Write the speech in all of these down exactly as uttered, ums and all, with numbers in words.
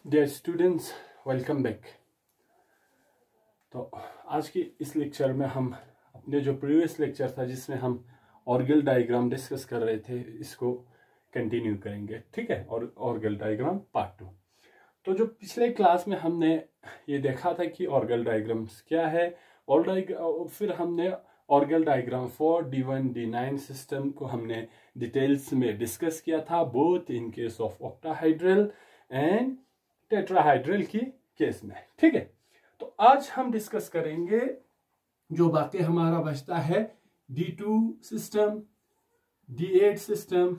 Dear students, welcome back. तो आज की इस लेक्चर में हम अपने जो प्रीवियस लेक्चर था जिसमें हम ऑर्गल डायग्राम डिस्कस कर रहे थे, इसको कंटिन्यू करेंगे। ठीक है, और ऑर्गल डायग्राम पार्ट टू। तो जो पिछले क्लास में हमने ये देखा था कि ऑर्गल डायग्राम्स क्या है, और फिर हमने Orgel diagram for d one D nine system को हमने डिटेल्स में डिस्कस किया था, both in case of octahedral and tetrahedral की केस में। ठीक है, तो आज हम डिस्कस करेंगे जो बाकी हमारा बचता है d two system, d eight system,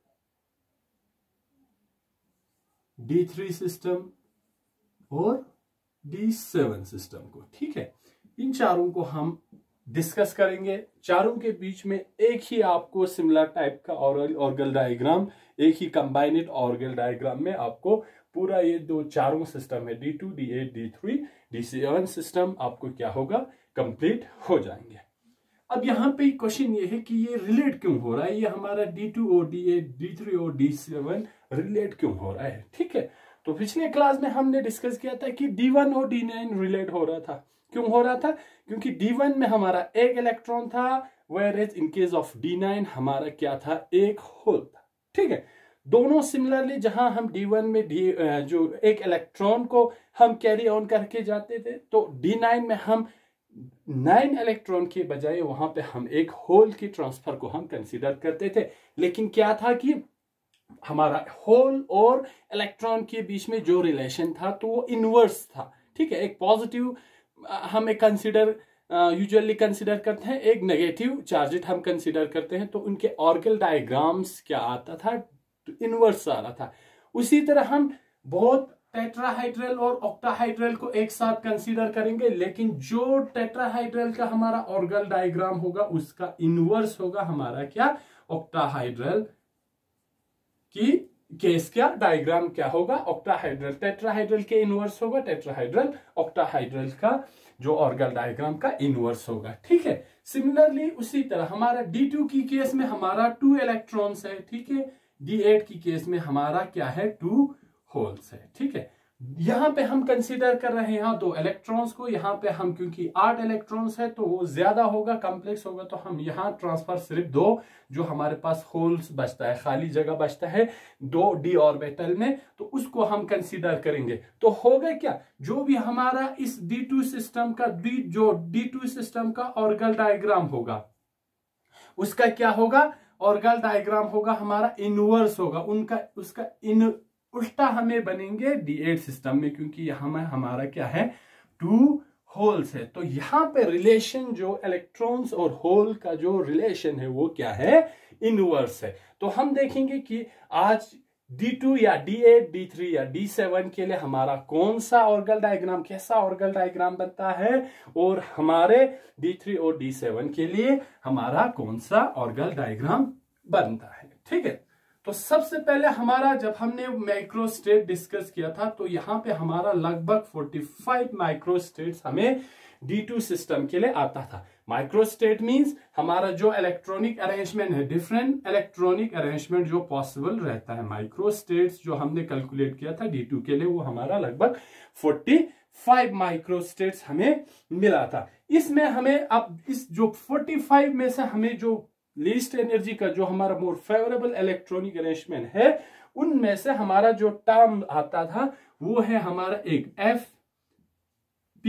D three system और डी सेवन सिस्टम को। ठीक है, इन चारों को हम डिस्कस करेंगे। चारों के बीच में एक ही आपको सिमिलर टाइप का ऑर्गल डायग्राम, एक ही कंबाइनेड ऑर्गल डायग्राम में आपको पूरा ये दो चारों सिस्टम है d two, D eight, D three, D seven system आपको क्या होगा, कंप्लीट हो जाएंगे। अब यहाँ पे क्वेश्चन ये है कि ये रिलेट क्यों हो रहा है, ये हमारा डी टू और डी एट, डी थ्री और डी सेवन रिलेट क्यों हो रहा है। ठीक है, तो पिछले क्लास में हमने डिस्कस किया था कि डी वन और डी नाइन रिलेट हो रहा था। क्यों हो रहा था? क्योंकि डी वन में हमारा एक इलेक्ट्रॉन था, where in case of d nine हमारा क्या था, एक होल था। ठीक है, दोनों सिमिलरली जहां हम डी वन में डी जो एक इलेक्ट्रॉन को हम कैरी ऑन करके जाते थे, तो डी नाइन में हम नाइन इलेक्ट्रॉन के बजाय वहां पे हम एक होल की ट्रांसफर को हम कंसीडर करते थे। लेकिन क्या था कि हमारा होल और इलेक्ट्रॉन के बीच में जो रिलेशन था तो वो इनवर्स था। ठीक है, एक पॉजिटिव हम एक कंसीडर यूजुअली कंसीडर करते हैं, एक नेगेटिव चार्जेड हम कंसीडर करते हैं। तो उनके ऑर्गल डायग्राम्स क्या आता था, इनवर्स आ रहा था। उसी तरह हम बहुत टेट्राहाइड्रल और ऑक्टाहाइड्रल को एक साथ कंसीडर करेंगे, लेकिन जो टेट्राहाइड्रल का हमारा ऑर्गल डायग्राम होगा उसका इनवर्स होगा हमारा क्या, ऑक्टाहाइड्रल की केस क्या डायग्राम क्या होगा, ऑक्टाहाइड्रल। टेट्राहाइड्रल के इनवर्स होगा टेट्राहाइड्रल, ऑक्टाहाइड्रल का जो ऑर्गल डायग्राम का इनवर्स होगा। ठीक है, सिमिलरली उसी तरह हमारा डी टू की केस में हमारा टू इलेक्ट्रॉन्स है। ठीक है, डी एट की केस में हमारा क्या है, टू होल्स है। ठीक है, यहां पे हम कंसीडर कर रहे हैं यहाँ दो इलेक्ट्रॉन्स को। यहाँ पे हम क्योंकि आठ इलेक्ट्रॉन्स है तो वो ज्यादा होगा, कॉम्प्लेक्स होगा, तो हम यहाँ ट्रांसफर सिर्फ दो जो हमारे पास होल्स बचता है, खाली जगह बचता है दो डी ऑर्बिटल में, तो उसको हम कंसीडर करेंगे। तो होगा क्या, जो भी हमारा इस डी टू सिस्टम का डी जो डी टू सिस्टम का ऑर्गल डायग्राम होगा उसका क्या होगा, ऑर्गल डायग्राम होगा हमारा इनवर्स होगा उनका, उसका इन उल्टा हमें बनेंगे डी एट सिस्टम में, क्योंकि यहां में हमारा क्या है, टू होल्स है। तो यहां पे रिलेशन जो इलेक्ट्रॉन्स और होल का जो रिलेशन है वो क्या है, इनवर्स है। तो हम देखेंगे कि आज डी टू या डी एट, डी थ्री या डी सेवन के लिए हमारा कौन सा ऑर्गल डायग्राम, कैसा ऑर्गल डायग्राम बनता है, और हमारे डी थ्री और डी सेवन के लिए हमारा कौन सा ऑर्गल डायग्राम बनता है। ठीक है, तो सबसे पहले हमारा जब हमने माइक्रोस्टेट डिस्कस किया था तो यहां पे हमारा लगभग पैंतालीस माइक्रोस्टेट्स हमें डी टू सिस्टम के लिए आता था। माइक्रोस्टेट मींस हमारा जो इलेक्ट्रॉनिक अरेंजमेंट है, डिफरेंट इलेक्ट्रॉनिक अरेंजमेंट जो पॉसिबल रहता है। माइक्रोस्टेट्स जो हमने कैलकुलेट किया था डी टू के लिए वो हमारा लगभग पैंतालीस माइक्रोस्टेट्स हमें मिला था। इसमें हमें अब इस जो पैंतालीस में से हमें जो लीस्ट एनर्जी का जो हमारा मोर फेवरेबल इलेक्ट्रॉनिक अरेंजमेंट है उनमें से हमारा जो टर्म आता था वो है हमारा एक एफ पी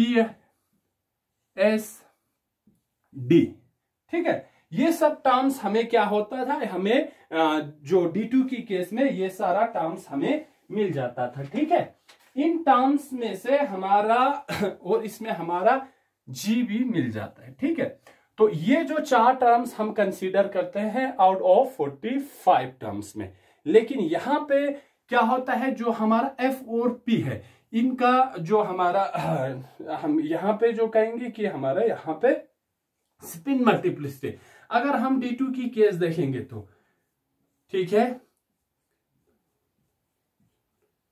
एस डी। ठीक है, ये सब टर्म्स हमें क्या होता था, हमें जो डी टू की केस में ये सारा टर्म्स हमें मिल जाता था। ठीक है, इन टर्म्स में से हमारा और इसमें हमारा जी भी मिल जाता है। ठीक है, तो ये जो चार टर्म्स हम कंसीडर करते हैं आउट ऑफ पैंतालीस टर्म्स में। लेकिन यहां पे क्या होता है, जो हमारा एफ और पी है इनका जो हमारा हम यहां पे जो कहेंगे कि हमारा यहां पे स्पिन मल्टीप्लिसिटी, अगर हम डी टू की केस देखेंगे तो ठीक है,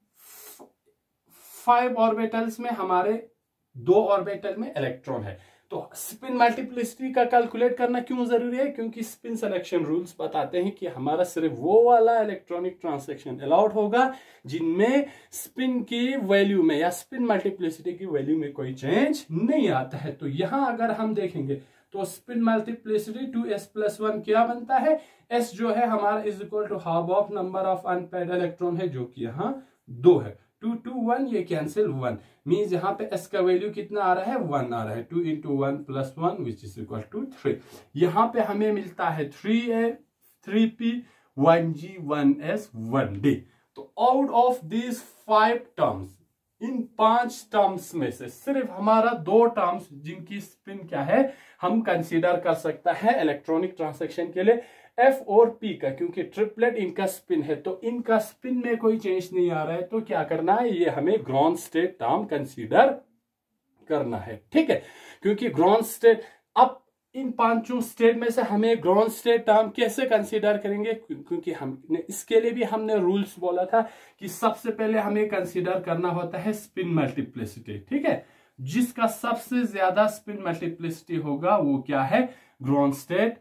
फाइव ऑर्बिटल्स में हमारे दो ऑर्बिटल में इलेक्ट्रॉन है, तो तो स्पिन मल्टीप्लिसिटी का कैलकुलेट करना क्यों जरूरी है? क्योंकि स्पिन सिलेक्शन रूल्स बताते हैं कि हमारा सिर्फ वो वाला इलेक्ट्रॉनिक ट्रांजैक्शन अलाउड होगा जिनमें स्पिन की वैल्यू में या स्पिन मल्टीप्लिसिटी की वैल्यू में कोई चेंज नहीं आता है। तो यहां अगर हम देखेंगे तो spin multiplicity two S plus one क्या बनता है? एस जो है हमारा is equal to half of number of unpaired electron है, जो कि यहाँ दो है। टू टू वन, ये कैंसिल वन, मीन्स यहाँ पे एस का वैल्यू कितना आ रहा है? वन आ रहा है। Two into one plus one which is equal to three. यहाँ पे हमें मिलता है three A three P one G one S one D. तो out of this five terms, इन पांच टर्म्स में से सिर्फ हमारा दो टर्म्स जिनकी स्पिन क्या है हम कंसीडर कर सकता है इलेक्ट्रॉनिक ट्रांजैक्शन के लिए, एफ और पी का, क्योंकि ट्रिपलेट इनका स्पिन है तो इनका स्पिन में कोई चेंज नहीं आ रहा है। तो क्या करना है? ये हमें ग्राउंड स्टेट टर्म कंसीडर करना है, ठीक है। क्योंकि ग्राउंड स्टेट, अब इन पांचों स्टेट में से हमें ग्राउंड स्टेट टर्म कैसे कंसीडर करेंगे? क्योंकि हमने इसके लिए भी हमने रूल्स बोला था कि सबसे पहले हमें कंसीडर करना होता है स्पिन मल्टीप्लिसिटी, ठीक है। जिसका सबसे ज्यादा स्पिन मल्टीप्लिसिटी होगा वो क्या है? ग्राउंड स्टेट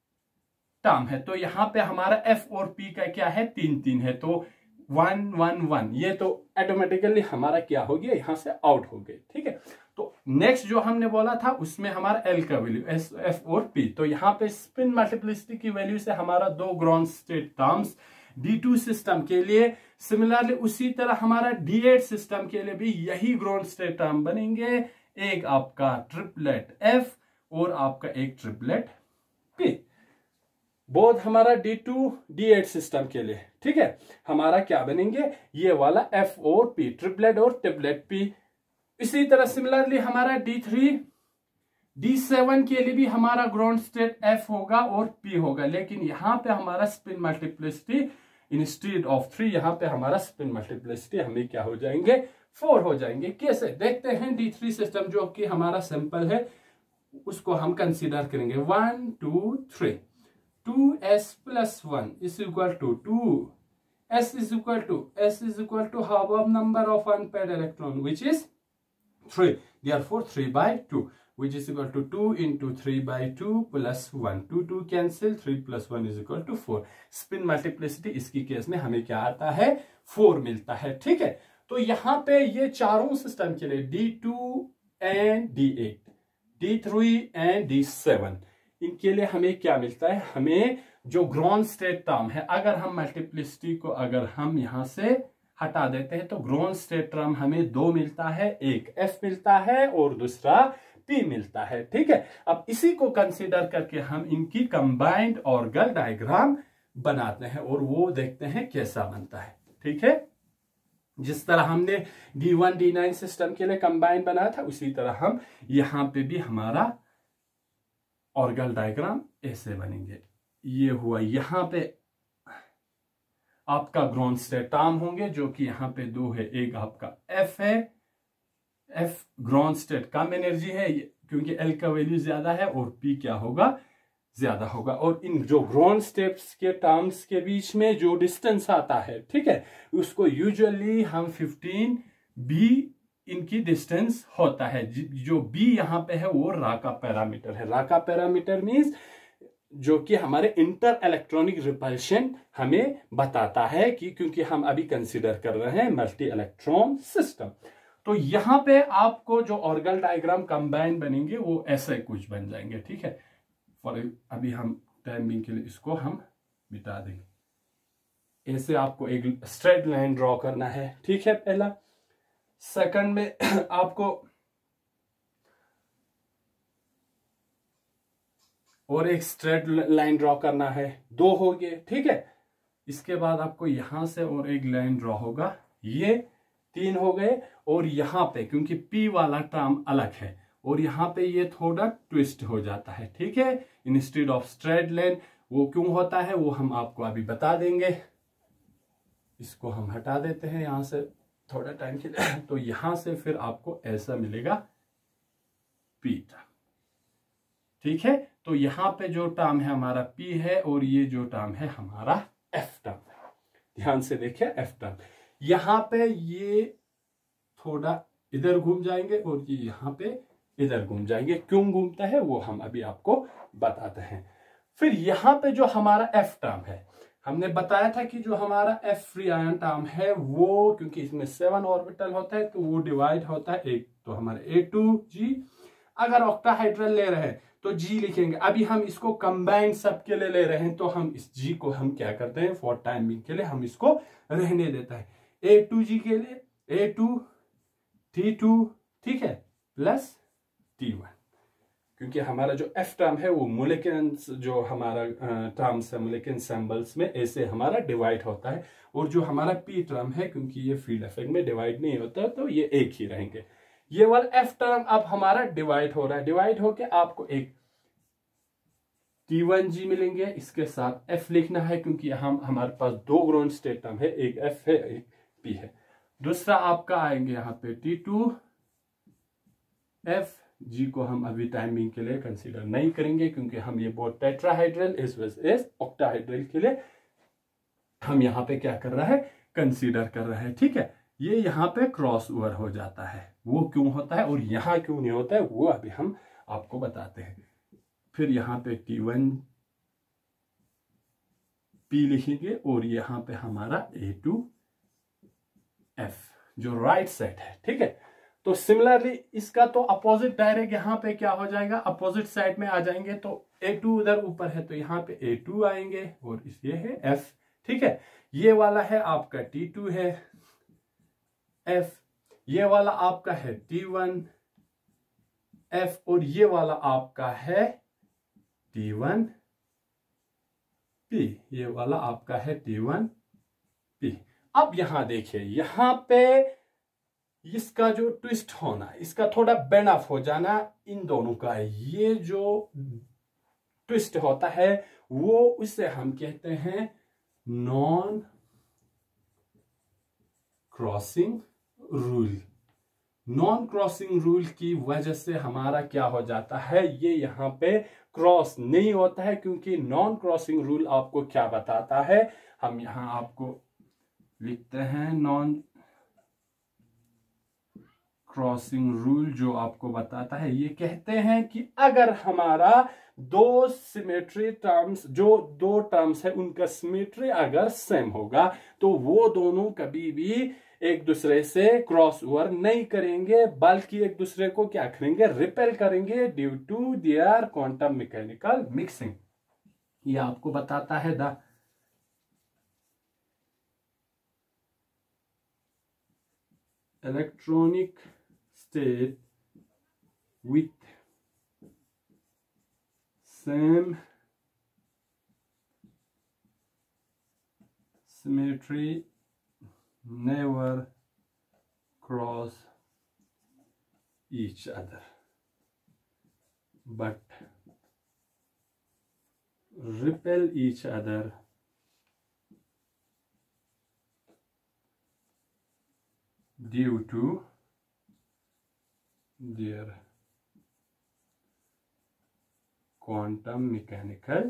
टर्म है। तो यहां पे हमारा एफ और पी का क्या है? तीन तीन है, तो वन वन वन, ये तो ऑटोमेटिकली हमारा क्या हो गया? यहां से आउट हो गए, ठीक है। तो नेक्स्ट जो हमने बोला था उसमें हमारा एल का वैल्यू, एस एफ और पी। तो यहाँ पे स्पिन मल्टीप्लिसिटी की वैल्यू से हमारा दो ground state terms d two system के लिए, सिमिलरली उसी तरह हमारा डी एट सिस्टम के लिए भी यही ग्राउंड स्टेट टर्म बनेंगे। एक आपका ट्रिपलेट एफ और आपका एक ट्रिपलेट पी, बोथ हमारा D two D eight system के लिए, ठीक है। हमारा क्या बनेंगे? ये वाला एफ और पी, ट्रिपलेट और ट्रिपलेट पी। इसी तरह सिमिलरली हमारा डी थ्री डी सेवन के लिए भी हमारा ग्राउंड स्टेट एफ होगा और पी होगा, लेकिन यहां पे हमारा spin multiplicity instead of three, यहां पे हमारा स्पिन मल्टीप्लिसिटी हमें क्या हो जाएंगे? फोर हो जाएंगे। कैसे? देखते हैं। डी थ्री सिस्टम जो कि हमारा सिंपल है उसको हम कंसीडर करेंगे। One two three, two S plus one is equal to two S is equal to S is equal to half of number of unpaired electron which is three, therefore three by two, which is equal to two into three by two plus one, two two cancel, three plus वन is equal to four. Spin multiplicity इसकी case में हमें क्या आता है? Four मिलता है, ठीक है। तो यहां पे ये चारों सिस्टम के लिए d two and D eight, D three and D seven, इनके लिए हमें क्या मिलता है? हमें जो ग्राउंड स्टेट टर्म है, अगर हम मल्टीप्लिसिटी को अगर हम यहां से हटा देते हैं तो ग्राउंड स्टेट टर्म हमें दो मिलता है, एक एफ मिलता है और दूसरा पी मिलता है, ठीक है। अब इसी को कंसीडर करके हम इनकी कंबाइंड ऑर्गल डायग्राम बनाते हैं और वो देखते हैं कैसा बनता है, ठीक है। जिस तरह हमने d one D nine system के लिए कंबाइंड बनाया था उसी तरह हम यहां पे भी हमारा ऑर्गल डायग्राम ऐसे बनेंगे। ये हुआ, यहां पे आपका ग्राउंड स्टेट टर्म होंगे जो कि यहां पे दो है, एक आपका एफ है, एफ ग्राउंड स्टेट कम एनर्जी है क्योंकि एल का वैल्यू ज्यादा है और पी क्या होगा? ज्यादा होगा। और इन जो ग्राउंड स्टेट्स के टर्म्स के बीच में जो डिस्टेंस आता है, ठीक है, उसको यूजुअली हम फिफ्टीन बी इनकी डिस्टेंस होता है। जो बी यहाँ पे है वो राका पैरामीटर है। राका पैरामीटर मीन्स जो कि हमारे इंटर इलेक्ट्रॉनिक रिपल्शन हमें बताता है कि क्योंकि हम अभी कंसीडर कर रहे हैं मल्टी इलेक्ट्रॉन सिस्टम। तो यहां पे आपको जो ऑर्गल डायग्राम कंबाइन बनेंगे वो ऐसे कुछ बन जाएंगे, ठीक है। फॉर अभी हम टाइमिंग के लिए इसको हम मिटा देंगे। ऐसे आपको एक स्ट्रेट लाइन ड्रॉ करना है, ठीक है, पहला। सेकंड में आपको और एक स्ट्रेट लाइन ड्रॉ करना है, दो हो गए, ठीक है। इसके बाद आपको यहां से और एक लाइन ड्रॉ होगा, ये तीन हो गए। और यहां पे क्योंकि पी वाला टर्म अलग है और यहां पे ये थोड़ा ट्विस्ट हो जाता है, ठीक है। इंस्टेड ऑफ स्ट्रेट लाइन वो क्यों होता है वो हम आपको अभी बता देंगे। इसको हम हटा देते हैं यहां से थोड़ा टाइम के लिए। तो यहां से फिर आपको ऐसा मिलेगा पी टर्म, ठीक है। तो यहां पे जो टर्म है हमारा पी है और ये जो टर्म है हमारा एफ टर्म है। ध्यान से देखिए एफ टर्म, यहां पे ये थोड़ा इधर घूम जाएंगे और ये यहां पे इधर घूम जाएंगे। क्यों घूमता है वो हम अभी आपको बताते हैं। फिर यहाँ पे जो हमारा एफ टर्म है, हमने बताया था कि जो हमारा एफ फ्री आयन टर्म है वो, क्योंकि इसमें सेवन ऑर्बिटल होता है तो वो डिवाइड होता है एक, तो हमारे ए टू जी। अगर ऑक्टाहाइड्रल ले रहे हैं तो जी लिखेंगे। अभी हम इसको कंबाइंड सब के लिए ले रहे हैं तो हम इस जी को हम क्या करते हैं, फॉर टाइम बिंग के लिए हम इसको रहने देता है। ए टू जी के लिए ए टू टी टू, ठीक है, प्लस टी वन, क्योंकि हमारा जो एफ टर्म है वो मोलिक्यूल जो हमारा टर्म्स है मोलिक्यूल सिंबल्स में ऐसे हमारा डिवाइड होता है। और जो हमारा पी टर्म है, क्योंकि ये फील्ड इफेक्ट में डिवाइड नहीं होता तो ये एक ही रहेंगे। ये वाला एफ टर्म अब हमारा डिवाइड हो रहा है, डिवाइड होके आपको एक टी वन जी मिलेंगे, इसके साथ एफ लिखना है क्योंकि हम हमारे पास दो ग्राउंड स्टेट टर्म है, एक एफ है एक पी है। दूसरा आपका आएंगे यहाँ पे टी टू एफ जी को हम अभी टाइमिंग के लिए कंसीडर नहीं करेंगे क्योंकि हम ये both tetrahedral as well as octahedral के लिए हम यहाँ पे क्या कर रहा है, कंसीडर कर रहा है। ठीक है, ये यहाँ पे क्रॉस ओवर हो जाता है। वो क्यों होता है और यहाँ क्यों नहीं होता है वो अभी हम आपको बताते हैं। फिर यहाँ पे टी वन पी लिखेंगे और यहाँ पे हमारा ए टू एफ जो राइट साइड है। ठीक है, तो सिमिलरली इसका तो अपोजिट डायरेक्ट यहाँ पे क्या हो जाएगा, अपोजिट साइड में आ जाएंगे। तो ए टू उधर ऊपर है तो यहाँ पे ए टू आएंगे और इस ये है एफ। ठीक है, ये वाला है आपका टी टू है एफ, ये वाला आपका है टी वन एफ और ये वाला आपका है टी वन पी, ये वाला आपका है टी वन पी। अब यहां देखिए, यहां पे इसका जो ट्विस्ट होना, इसका थोड़ा बेंड ऑफ हो जाना इन दोनों का है। ये जो ट्विस्ट होता है वो उसे हम कहते हैं non crossing rule. Non crossing rule की वजह से हमारा क्या हो जाता है, ये यहाँ पे क्रॉस नहीं होता है क्योंकि नॉन क्रॉसिंग रूल आपको क्या बताता है, हम यहाँ आपको लिखते हैं नॉन क्रॉसिंग रूल जो आपको बताता है, ये कहते हैं कि अगर हमारा दो सिमेट्री टर्म्स, जो दो टर्म्स है उनका सिमेट्री अगर सेम होगा तो वो दोनों कभी भी एक दूसरे से क्रॉस ओवर नहीं करेंगे बल्कि एक दूसरे को क्या करेंगे, रिपेल करेंगे due to their quantum mechanical mixing. ये आपको बताता है the electronic state with same symmetry never cross each other but repel each other due to their quantum mechanical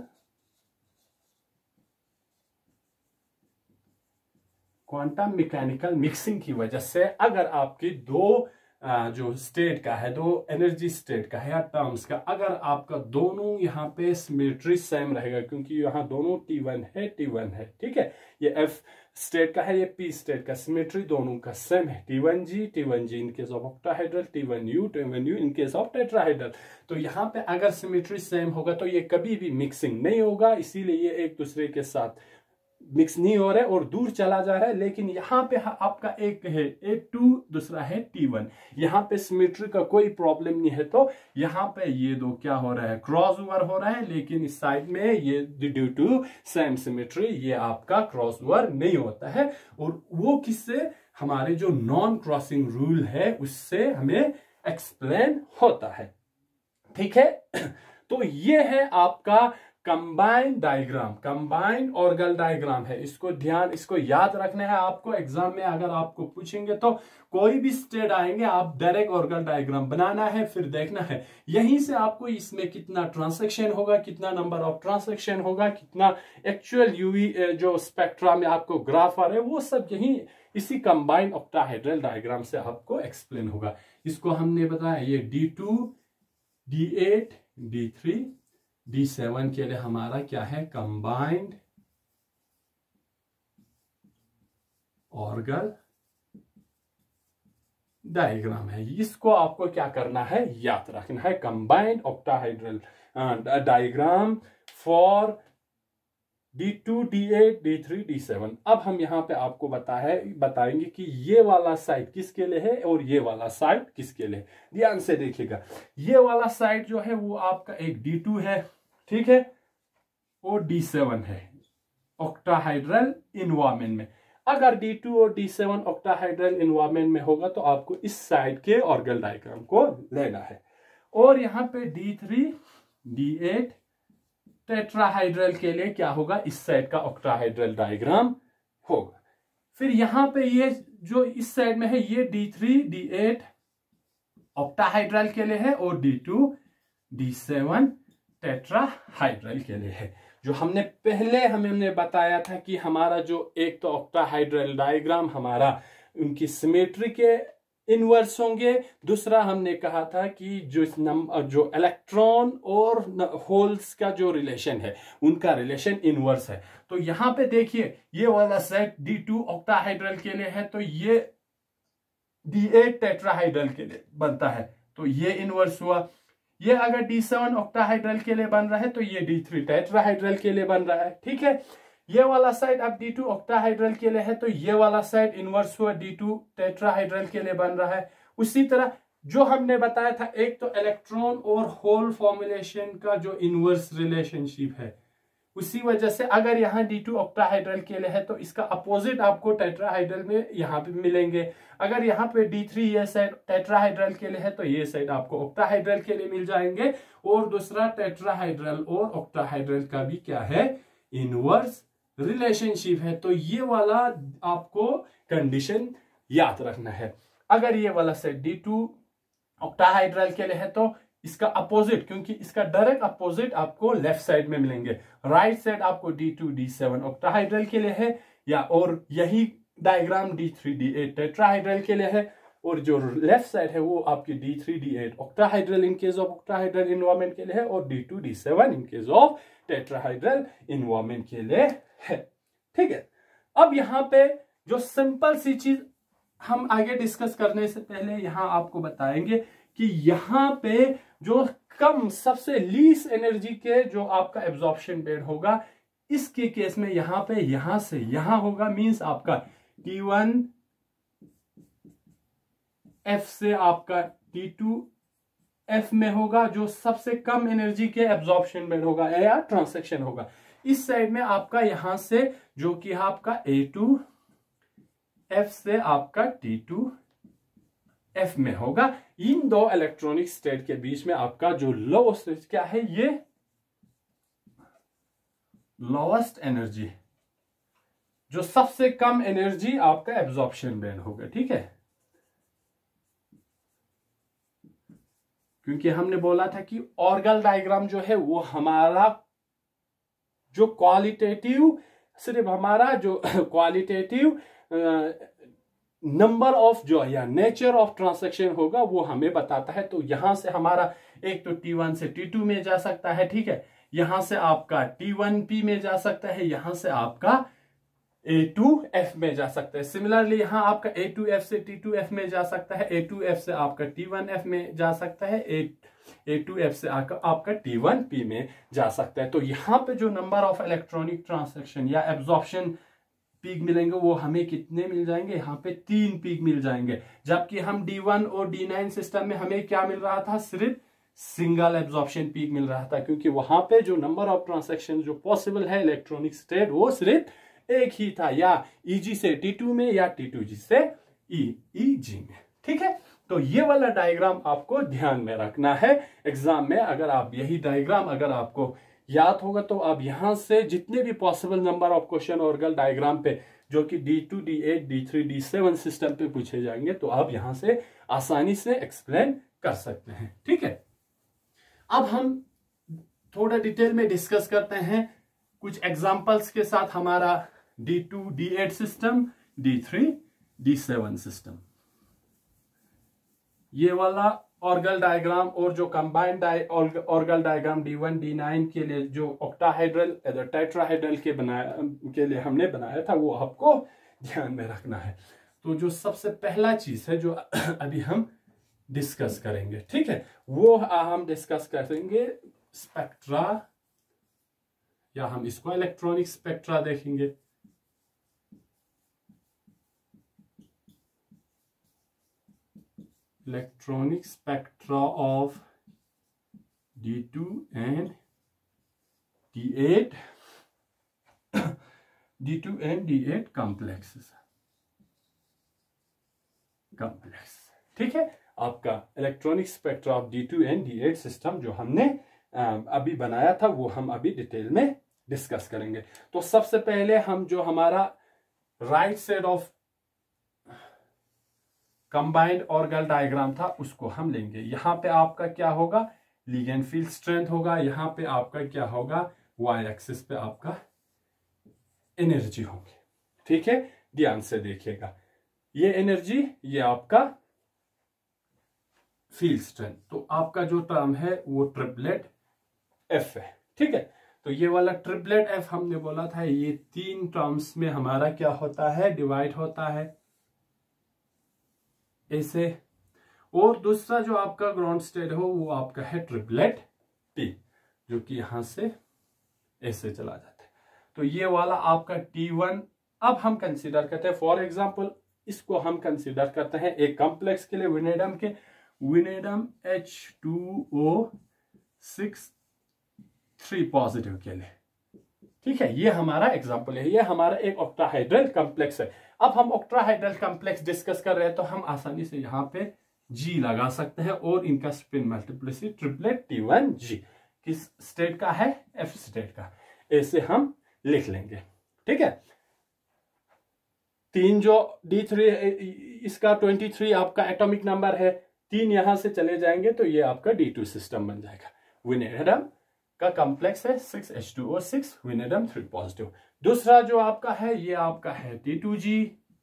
quantum mechanical mixing की वजह से अगर आपकी दो आ, जो स्टेट का है, दो एनर्जी स्टेट का है या टर्म्स का, अगर आपका दोनों यहाँ पे सिमेट्री सेम रहेगा क्योंकि यहाँ दोनों टी वन है टी वन है। ठीक है, ये एफ स्टेट का है, ये पी स्टेट का, सिमेट्री दोनों का सेम है, T one G T one G in case of octahedral, T one U T one U in case of tetrahedral. तो यहाँ पे अगर सिमेट्री सेम होगा तो ये कभी भी मिक्सिंग नहीं होगा, इसीलिए ये एक दूसरे के साथ मिक्स नहीं हो रहा है और दूर चला जा रहा है। लेकिन यहाँ पे आपका एक है ए टू, दूसरा है टी वन, यहाँ पे सिमेट्री का कोई प्रॉब्लम नहीं है तो यहाँ पे ये दो क्या हो रहा है, क्रॉस ओवर हो रहा है। लेकिन इस साइड में ये ड्यू टू सेम सिमेट्री ये आपका क्रॉस ओवर नहीं होता है और वो किससे, हमारे जो नॉन क्रॉसिंग रूल है उससे हमें एक्सप्लेन होता है। ठीक है, तो ये है आपका combined diagram, combined Orgel diagram है। इसको ध्यान, इसको याद रखना है आपको। एग्जाम में अगर आपको पूछेंगे तो कोई भी स्टेट आएंगे, आप डायरेक्ट ऑर्गल डायग्राम बनाना है, फिर देखना है यहीं से आपको इसमें कितना ट्रांसैक्शन होगा, कितना नंबर ऑफ ट्रांसैक्शन होगा, कितना एक्चुअल यूवी जो स्पेक्ट्रा में आपको ग्राफ आ रहे हैं, वो सब यही इसी कंबाइंड ऑक्टाहेड्रल डायग्राम से आपको एक्सप्लेन होगा। इसको हमने बताया ये d two, D eight, D three, D seven के लिए हमारा क्या है, कंबाइंड ऑर्गल डायग्राम है। इसको आपको क्या करना है, याद रखना है, combined octahedral diagram for D two, D eight, D three, D seven. अब हम यहां पे आपको बता है बताएंगे कि ये वाला साइड किसके लिए है और ये वाला साइड किसके लिए। ध्यान से देखिएगा, ये वाला साइड जो है वो आपका एक डी टू है, ठीक है, और डी सेवन है ऑक्टाहाइड्रल इन्वायरमेंट में। अगर डी टू और डी सेवन ऑक्टाहाइड्रल इन्वायरमेंट में होगा तो आपको इस साइड के ऑर्गल डायग्राम को लेना है। और यहां पे D three, D eight tetrahedral के लिए क्या होगा, इस साइड का ऑक्टाहाइड्रल डायग्राम होगा। फिर यहां पे ये जो इस साइड में है ये d three, D eight octahedral के लिए है और D two, D seven tetrahedral के लिए है। जो हमने पहले हमने बताया था कि हमारा जो एक तो ऑक्टाहाइड्रल डायग्राम हमारा उनकी सिमेट्री के इनवर्स होंगे, दूसरा हमने कहा था कि जो नंबर जो इलेक्ट्रॉन और होल्स का जो रिलेशन है उनका रिलेशन इनवर्स है। तो यहां पे देखिए ये वाला सेट डी टू ऑक्टाहाइड्रल के लिए है तो ये डी एट टेट्राहाइड्रल के लिए बनता है, तो ये इनवर्स हुआ। ये अगर डी सेवन ऑक्टाहाइड्रल के लिए बन रहा है तो ये डी थ्री टेट्राहाइड्रल के लिए बन रहा है, ठीक है। ये वाला साइड अब डी टू ऑक्टाहाइड्रल के लिए है तो ये वाला साइड इनवर्स हुआ डी टू टेट्राहाइड्रल के लिए बन रहा है। उसी तरह जो हमने बताया था एक तो इलेक्ट्रॉन और होल फॉर्मुलेशन का जो इनवर्स रिलेशनशिप है, उसी वजह से अगर यहाँ डी टू ऑक्टाहाइड्रल के लिए है तो इसका अपोजिट आपको टेट्राहाइड्रल में यहाँ पे मिलेंगे। अगर यहाँ पे डी थ्री ये साइड टेट्राहाइड्रल के लिए है तो ये साइड आपको ऑक्टाहाइड्रल के लिए मिल जाएंगे। और दूसरा टेट्राहाइड्रल और ऑक्टाहाइड्रल का भी क्या है, इनवर्स रिलेशनशिप है। तो ये वाला आपको कंडीशन याद रखना है। अगर ये वाला सेट डी टू ऑक्टाहाइड्रल के लिए है तो इसका अपोजिट, क्योंकि इसका डायरेक्ट अपोजिट आपको लेफ्ट साइड में मिलेंगे। राइट साइड आपको D two, D seven octahedral के लिए है, या और यही diagram D three, D eight tetrahedral के लिए है। और जो लेफ्ट साइड है वो आपकी D three, D eight octahedral in case of octahedral environment के लिए है और D two, D seven in case of tetrahedral environment के लिए है, ठीक है। अब यहाँ पे जो सिंपल सी चीज हम आगे डिस्कस करने से पहले यहां आपको बताएंगे कि यहां पे जो कम सबसे लीस एनर्जी के जो आपका एब्जॉर्प्शन बेड होगा, इसके केस में यहां पे यहां से यहां होगा, मींस आपका टी वन एफ से आपका टी टू एफ में होगा, जो सबसे कम एनर्जी के एब्जॉर्प्शन बेड होगा या ट्रांसैक्शन होगा। इस साइड में आपका यहां से जो कि आपका ए टू एफ से आपका टी टू एफ में होगा। इन दो इलेक्ट्रॉनिक स्टेट के बीच में आपका जो लोएस्ट क्या है, ये लोएस्ट एनर्जी, जो सबसे कम एनर्जी आपका एब्जॉर्प्शन बैंड होगा, ठीक है। क्योंकि हमने बोला था कि ऑर्गल डायग्राम जो है वो हमारा जो क्वालिटेटिव, सिर्फ हमारा जो क्वालिटेटिव नंबर ऑफ जो या नेचर ऑफ ट्रांसैक्शन होगा वो हमें बताता है। तो यहां से हमारा एक तो टी वन से टी टू में जा सकता है, ठीक है, यहां से आपका टी वन पी में जा सकता है, यहां से आपका ए टू एफ में जा सकता है। सिमिलरली यहां आपका ए टू एफ से टी टू एफ में जा सकता है, ए टू एफ से आपका टी वन एफ में जा सकता है, ए टू एफ से आपका आपका टी वन पी में जा सकता है। तो यहाँ पे जो नंबर ऑफ इलेक्ट्रॉनिक ट्रांसैक्शन या एब्जॉर्प्शन पीक मिलेंगे वो हमें कितने मिल जाएंगे, यहाँ पे तीन पीक मिल जाएंगे। जबकि हम डी वन और डी नाइन सिस्टम में हमें क्या मिल रहा था, सिर्फ सिंगल एब्जॉर्प्शन पीक मिल रहा था, क्योंकि वहां पे जो नंबर ऑफ ट्रांसैक्शन जो पॉसिबल है इलेक्ट्रॉनिक स्टेट वो सिर्फ एक ही था, या ईजी से टी टू में या टी टू जी से ई ई जी में, ठीक है। तो ये वाला डायग्राम आपको ध्यान में रखना है एग्जाम में। अगर आप यही डायग्राम अगर आपको याद होगा तो आप यहां से जितने भी possible number of question Orgel diagram पे जो कि D two, D eight, D three, D seven system पे पूछे जाएंगे तो आप यहां से आसानी से एक्सप्लेन कर सकते हैं। ठीक है, अब हम थोड़ा डिटेल में डिस्कस करते हैं कुछ एग्जांपल्स के साथ हमारा D two, D eight system, D three, D seven system. ये वाला ऑर्गल डायग्राम और जो combined Orgel diagram D one, D nine के लिए जो ऑक्टाहाइड्रल टेट्राहाइड्रल के बनाया के लिए हमने बनाया था वो आपको ध्यान में रखना है। तो जो सबसे पहला चीज है जो अभी हम डिस्कस करेंगे, ठीक है, वो हम डिस्कस करेंगे स्पेक्ट्रा, या हम इसको इलेक्ट्रॉनिक स्पेक्ट्रा देखेंगे। Electronic spectra of D two and D eight, D two and D eight complexes complex ठीक है, आपका electronic spectra of D two and D eight system जो हमने अभी बनाया था वो हम अभी डिटेल में डिस्कस करेंगे। तो सबसे पहले हम जो हमारा right side of combined Orgel diagram था उसको हम लेंगे। यहां पे आपका क्या होगा, लिगेंड फील्ड स्ट्रेंथ होगा, यहां पे आपका क्या होगा, वाई एक्सिस पे आपका एनर्जी होगी। ठीक है, ध्यान से देखिएगा, ये एनर्जी, ये आपका फील्ड स्ट्रेंथ। तो आपका जो टर्म है वो ट्रिपलेट एफ है। ठीक है, तो ये वाला ट्रिपलेट एफ हमने बोला था ये तीन टर्म्स में हमारा क्या होता है, डिवाइड होता है ऐसे। और दूसरा जो आपका ग्राउंड स्टेट हो वो आपका है ट्रिपलेट टी, जो कि यहां से ऐसे चला जाता है। तो ये वाला आपका टी वन अब हम कंसीडर करते हैं, फॉर एग्जांपल इसको हम कंसीडर करते हैं एक कॉम्प्लेक्स के लिए, विनेडम के, vanadium H two O six three positive के लिए। ठीक है, ये हमारा एग्जांपल है, ये हमारा एक ऑक्टाहाइड्रल कॉम्प्लेक्स है। अब हम ऑक्टाहाइड्रल कॉम्प्लेक्स डिस्कस कर रहे हैं तो हम आसानी से यहां पे जी लगा सकते हैं और इनका spin multiplicity triplet T one G किस स्टेट का है, एफ स्टेट का, ऐसे हम लिख लेंगे। ठीक है, तीन जो डी थ्री इसका ट्वेंटी थ्री आपका एटॉमिक नंबर है, तीन यहां से चले जाएंगे तो ये आपका डी टू सिस्टम बन जाएगा। विनेडम का कॉम्प्लेक्स है six H two O six, vanadium three positive. दूसरा जो आपका है ये आपका है टी टू जी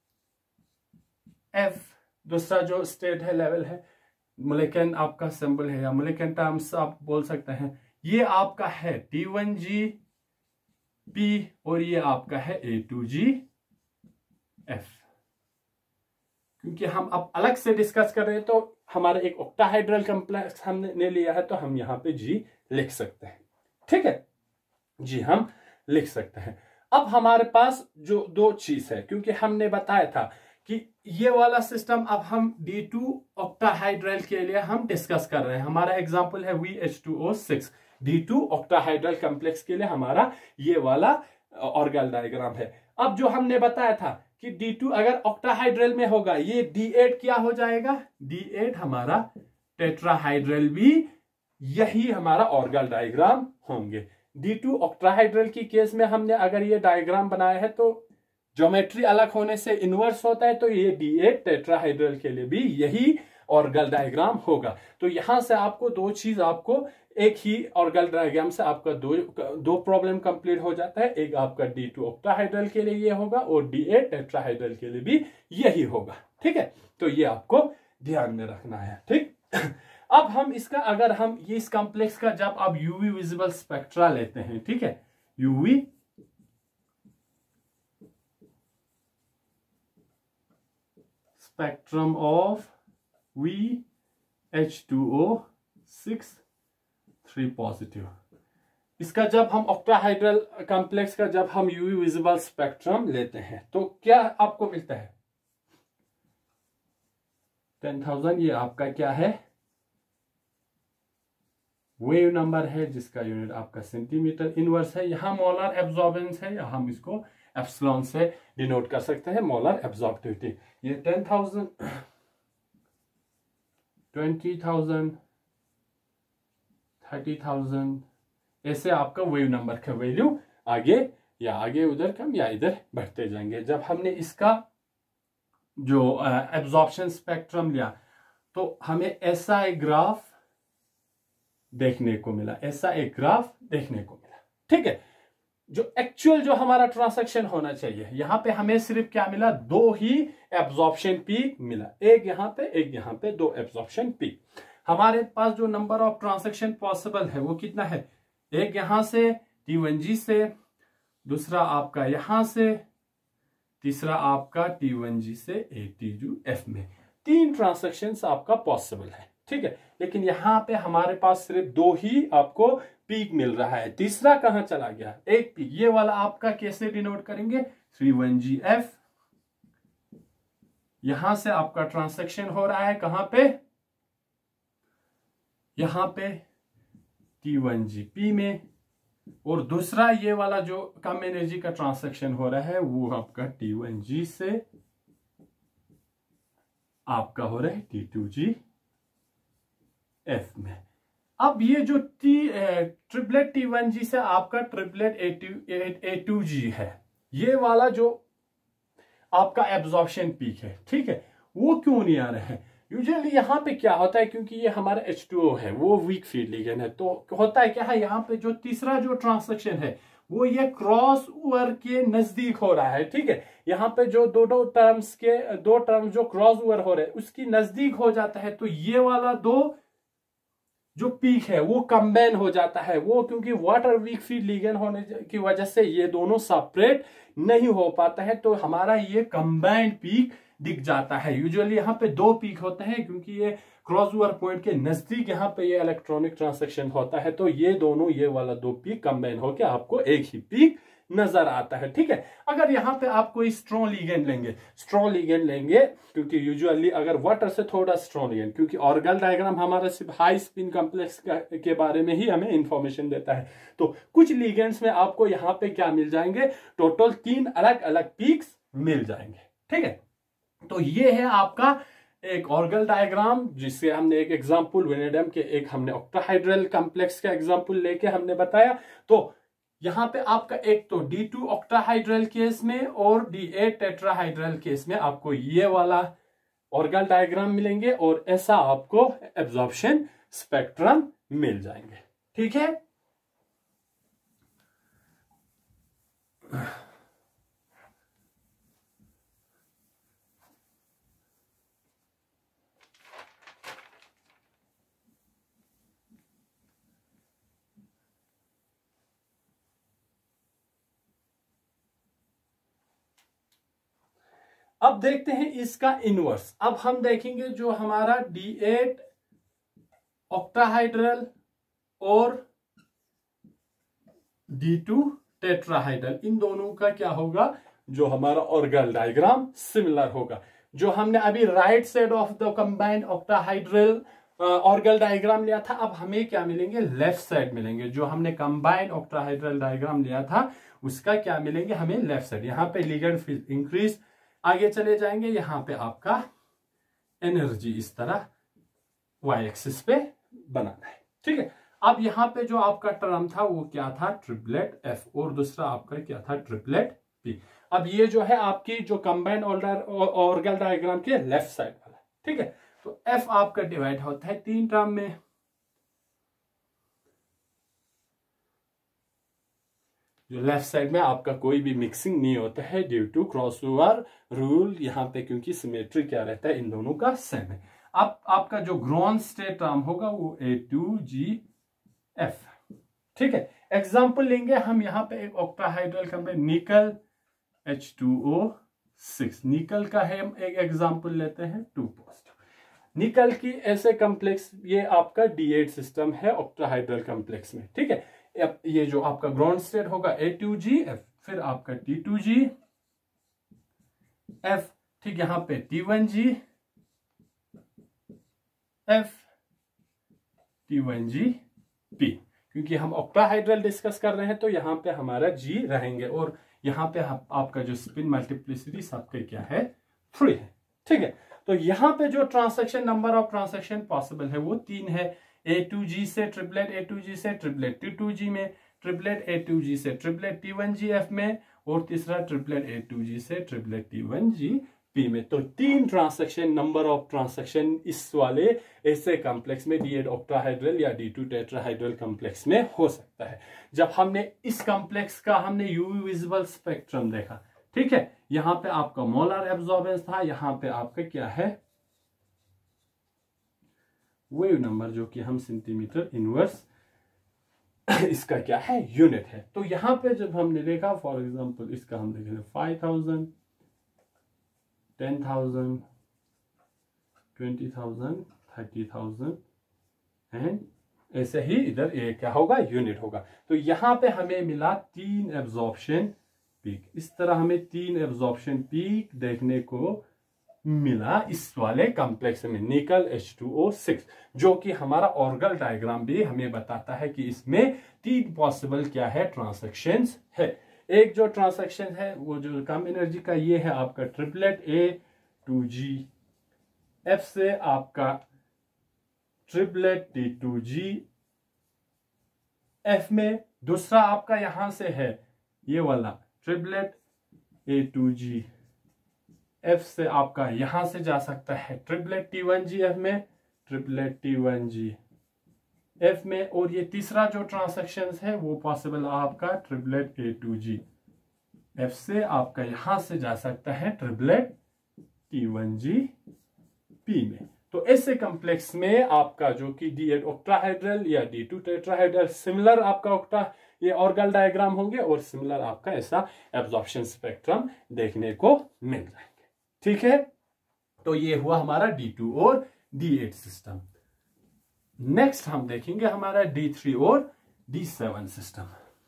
एफ, दूसरा जो स्टेट है लेवल है, मोलेक्यूल आपका सिंबल है या मोलेक्यूल टर्म्स आप बोल सकते हैं, ये आपका है टी वन जी पी और ये आपका है ए टू जी एफ। क्योंकि हम अब अलग से डिस्कस कर रहे हैं तो हमारा एक ऑक्टाहाइड्रल कॉम्प्लेक्स हमने लिया है तो हम यहां पे जी लिख सकते हैं। ठीक है, जी हम लिख सकते हैं। अब हमारे पास जो दो चीज है, क्योंकि हमने बताया था कि ये वाला सिस्टम अब हम डी टू ऑक्टाहाइड्रल के लिए हम डिस्कस कर रहे हैं। हमारा एग्जांपल है V H two O six, D two octahedral complex के लिए हमारा ये वाला ऑर्गल डायग्राम है। अब जो हमने बताया था कि डी टू अगर ऑक्टाहाइड्रल में होगा ये डी एट क्या हो जाएगा, डी एट हमारा टेट्राहाइड्रल भी यही हमारा ऑर्गल डायग्राम होंगे। डी टू ऑक्टाहाइड्रल की केस में हमने अगर ये डायग्राम बनाया है तो ज्योमेट्री अलग होने से इनवर्स होता है, तो ये डी एट टेट्राहाइड्रल के लिए भी यही ऑर्गल डायग्राम होगा। तो यहां से आपको दो चीज, आपको एक ही ऑर्गल डायग्राम से आपका दो दो प्रॉब्लम कंप्लीट हो जाता है। एक आपका डी टू ऑक्टाहाइड्रल के लिए ये होगा और डी एट टेट्राहाइड्रल के लिए भी यही होगा। ठीक है, तो ये आपको ध्यान में रखना है। ठीक, अब हम इसका अगर हम ये इस कॉम्प्लेक्स का जब आप यूवी विजिबल स्पेक्ट्रा लेते हैं, ठीक है, UV spectrum of V H two O six three positive, इसका जब हम ऑक्टाहाइड्रल कॉम्प्लेक्स का जब हम यूवी विजिबल स्पेक्ट्रम लेते हैं तो क्या आपको मिलता है, टेन थाउजेंड। ये आपका क्या है, वेव नंबर है जिसका यूनिट आपका सेंटीमीटर इनवर्स है। यहां मोलर एब्जॉर्बेंस है, या हम इसको एप्सिलॉन से डिनोट कर सकते हैं, मोलर एब्जॉर्बिविटी। ये ten thousand, twenty thousand, thirty thousand, ऐसे आपका वेव नंबर का वैल्यू आगे या आगे उधर कम या इधर बढ़ते जाएंगे। जब हमने इसका जो एब्जॉर्प्शन स्पेक्ट्रम लिया तो हमें ऐसा एक ग्राफ देखने को मिला, ऐसा एक ग्राफ देखने को मिला। ठीक है, जो एक्चुअल जो हमारा ट्रांसैक्शन होना चाहिए, यहां पे हमें सिर्फ क्या मिला, दो ही एब्जॉर्प्शन पीक मिला, एक यहां पे एक यहां पे, दो एब्जॉर्प्शन पीक। हमारे पास जो नंबर ऑफ ट्रांसैक्शन पॉसिबल है वो कितना है, एक यहां से टी वन जी से, दूसरा आपका यहां से, तीसरा आपका टी वन जी से ए टी टू एफ में। तीन ट्रांसैक्शन आपका पॉसिबल है। ठीक है, लेकिन यहां पे हमारे पास सिर्फ दो ही आपको पीक मिल रहा है, तीसरा कहां चला गया, एक पीक। ये वाला आपका कैसे डिनोट करेंगे, थ्री वन जी एफ। यहां से आपका ट्रांसैक्शन हो रहा है कहां पे, यहां पे टी वन जी पी में, और दूसरा ये वाला जो कम एनर्जी का ट्रांसैक्शन हो रहा है वो आपका टी वन जी से आपका हो रहा है टी टू जी एफ में। अब ये जो T triplet T one G से आपका ट्रिपलेट ए टू जी है, ये वाला जो आपका एब्जॉर्प्शन पीक है, ठीक है, वो क्यों नहीं आ रहा है। यूजुअली यहाँ पे क्या होता है, क्योंकि ये हमारा एच टू ओ है, वो वीक फील्ड लिगेंड है, तो होता है क्या है, यहाँ पे जो तीसरा जो ट्रांसैक्शन है वो ये क्रॉस ओवर के नजदीक हो रहा है। ठीक है, यहाँ पे जो दो दो टर्म्स के दो टर्म्स जो क्रॉस ओवर हो रहे हैं उसकी नजदीक हो जाता है, तो ये वाला दो जो पीक है वो कंबाइन हो जाता है। वो क्योंकि वाटर वीक फील्ड लिगेंड होने की वजह से ये दोनों सेपरेट नहीं हो पाता है, तो हमारा ये कंबाइंड पीक दिख जाता है। यूजुअली यहाँ पे दो पीक होते हैं, क्योंकि ये क्रॉस ओवर पॉइंट के नजदीक यहाँ पे ये इलेक्ट्रॉनिक ट्रांसैक्शन होता है, तो ये दोनों ये वाला दो पीक कंबाइन होकर आपको एक ही पीक नजर आता है। ठीक है, अगर यहाँ पे आप कोई स्ट्रॉन्ग लिगेंड लेंगे, स्ट्रॉन्ग लिगेंड लेंगे, क्योंकि यूजुअली अगर वाटर से थोड़ा स्ट्रॉन्ग लिगेंड, क्योंकि ऑर्गल डायग्राम हमारा सिर्फ हाई स्पिन कॉम्प्लेक्स के बारे में ही हमें इंफॉर्मेशन देता है, तो कुछ लिगेंड्स में आपको यहाँ पे क्या मिल जाएंगे, टोटल तीन अलग अलग पीक्स मिल जाएंगे। ठीक है, तो ये है आपका एक ऑर्गल डायग्राम, जिससे हमने एक एग्जांपल वेनेडियम के एक हमने ऑक्टाहाइड्रल कॉम्प्लेक्स का एग्जांपल लेके हमने बताया। तो यहां पे आपका एक तो डी टू ऑक्टाहाइड्रल केस में और डी एट टेट्राहाइड्रल केस में आपको ये वाला ऑर्गल डायग्राम मिलेंगे, और ऐसा आपको एब्जॉर्प्शन स्पेक्ट्रम मिल जाएंगे। ठीक है, अब देखते हैं इसका इनवर्स। अब हम देखेंगे जो हमारा डी एट ऑक्टाहाइड्रल और डी टू टेट्राहाइड्रल, इन दोनों का क्या होगा, जो हमारा ऑर्गल डायग्राम सिमिलर होगा। जो हमने अभी right side of the combined octahedral Orgel diagram लिया था, अब हमें क्या मिलेंगे, लेफ्ट साइड मिलेंगे। जो हमने कंबाइंड ऑक्टाहाइड्रल डायग्राम लिया था उसका क्या मिलेंगे, हमें लेफ्ट साइड। यहाँ पे लिगेंड फील्ड इंक्रीज आगे चले जाएंगे, यहां पे आपका एनर्जी इस तरह वाई एक्सिस पे बनाना है। ठीक है, अब यहां पे जो आपका टर्म था वो क्या था, ट्रिपलेट एफ, और दूसरा आपका क्या था, ट्रिपलेट पी। अब ये जो है आपकी जो कंबाइंड ऑर्गल डायग्राम के लेफ्ट साइड वाला। ठीक है, तो एफ आपका डिवाइड होता है तीन टर्म में। जो लेफ्ट साइड में आपका कोई भी मिक्सिंग नहीं होता है ड्यू टू क्रॉसओवर रूल, यहाँ पे क्योंकि सिमेट्री क्या रहता है, इन दोनों का सेम है। अब आपका जो ग्रॉन स्टेट टर्म होगा वो ए टू जी एफ। ठीक है, एग्जांपल लेंगे हम यहाँ पे एक octahedral compound nickel H two O six, nickel का है, हम एक एग्जांपल लेते हैं टू पॉजिटिव निकल की ऐसे कॉम्प्लेक्स, ये आपका डी एट सिस्टम है ऑक्टाहाइड्रल कॉम्प्लेक्स में। ठीक है, ये जो आपका ग्राउंड स्टेट होगा ए टू जी एफ, फिर आपका टी टू जी एफ, ठीक, यहां पे T one G F, T one G P, क्योंकि हम ऑक्टाहाइड्रल डिस्कस कर रहे हैं तो यहां पे हमारा जी रहेंगे, और यहां पे आपका जो स्पिन मल्टीप्लिसिटी सबके क्या है, थ्री है। ठीक है, तो यहां पे जो transaction number of transaction possible है वो तीन है। ए टू जी से ट्रिपलेट ए टू जी से ट्रिपलेट टी टू जी में, ट्रिपलेट ए टू जी से triplet T one G F में, और तीसरा ट्रिपलेट ए टू जी से triplet T one G P में। तो तीन ट्रांसैक्शन, नंबर ऑफ ट्रांसैक्शन इस वाले ऐसे कॉम्प्लेक्स में डी एट ऑक्टाहाइड्रल या डी टू टेट्राहाइड्रल कॉम्प्लेक्स में हो सकता है। जब हमने इस कॉम्प्लेक्स का हमने यूवी विजिबल स्पेक्ट्रम देखा, ठीक है, यहां पे आपका मोलर एब्जॉर्बेंस था, यहां पे आपका क्या है वेव नंबर, जो कि हम सेंटीमीटर इनवर्स इसका क्या है यूनिट है। तो यहां पे जब हमने देखा, फॉर एग्जांपल इसका हम देखेंगे five thousand, ten thousand, twenty thousand, thirty thousand and ऐसे ही इधर ये क्या होगा यूनिट होगा। तो यहां पे हमें मिला तीन एब्जॉर्प्शन पीक, इस तरह हमें तीन एब्जॉर्प्शन पीक देखने को मिला इस वाले कॉम्प्लेक्स में निकल एच टू ओ सिक्स, जो कि हमारा ऑर्गल डायग्राम भी हमें बताता है कि इसमें तीन पॉसिबल क्या है ट्रांसैक्शंस है। एक जो ट्रांसैक्शन है वो जो कम एनर्जी का ये है आपका triplet A two G F से आपका triplet T two G F में, दूसरा आपका यहां से है ये वाला triplet A two G F से आपका यहां से जा सकता है triplet T one G F में, triplet T one G F में, और ये तीसरा जो ट्रांसैक्शन है वो पॉसिबल आपका triplet A two G F से आपका यहां से जा सकता है triplet T one G P में। तो ऐसे कॉम्प्लेक्स में आपका जो कि डी एट ऑक्टाहाइड्रल या डी टू टेट्राहाइड्रल सिमिलर आपका ऑक्टा ये ऑर्गल डायग्राम होंगे और सिमिलर आपका ऐसा एब्जॉर्प्शन स्पेक्ट्रम देखने को मिल जाएंगे। ठीक है, तो ये हुआ हमारा डी टू और डी एट सिस्टम। नेक्स्ट हम देखेंगे हमारा डी थ्री और डी सेवन सिस्टम।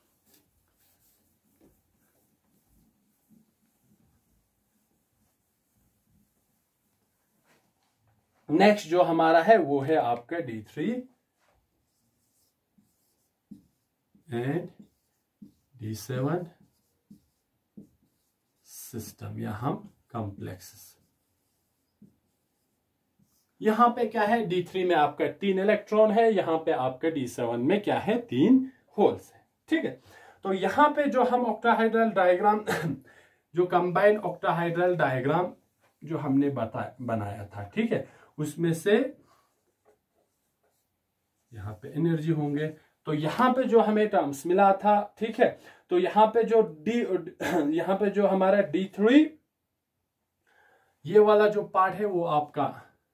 नेक्स्ट जो हमारा है वो है आपका D three and D seven system या हम कॉम्प्लेक्सेस। यहां पे क्या है डी थ्री में आपका तीन इलेक्ट्रॉन है, यहां पे आपका डी सेवन में क्या है तीन होल्स है। ठीक है, तो यहां पे जो हम ऑक्टाहाइड्रल डायग्राम जो कंबाइंड ऑक्टाहाइड्रल डायग्राम जो हमने बता बनाया था, ठीक है, उसमें से यहां पे एनर्जी होंगे। तो यहां पे जो हमें टर्म्स मिला था, ठीक है, तो यहां पे जो डी यहां पे जो हमारा डी थ्री ये वाला जो पार्ट है वो आपका